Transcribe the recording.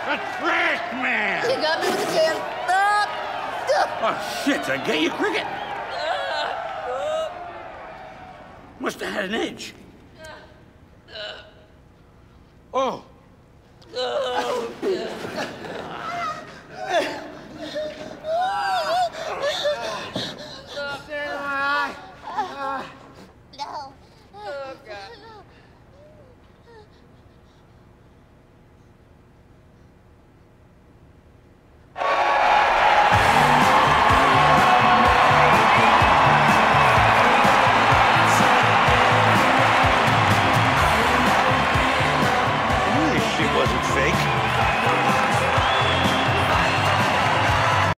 A trash man! You got me with the can. Oh, shit, I get you, Cricket. Must have had an edge. Oh.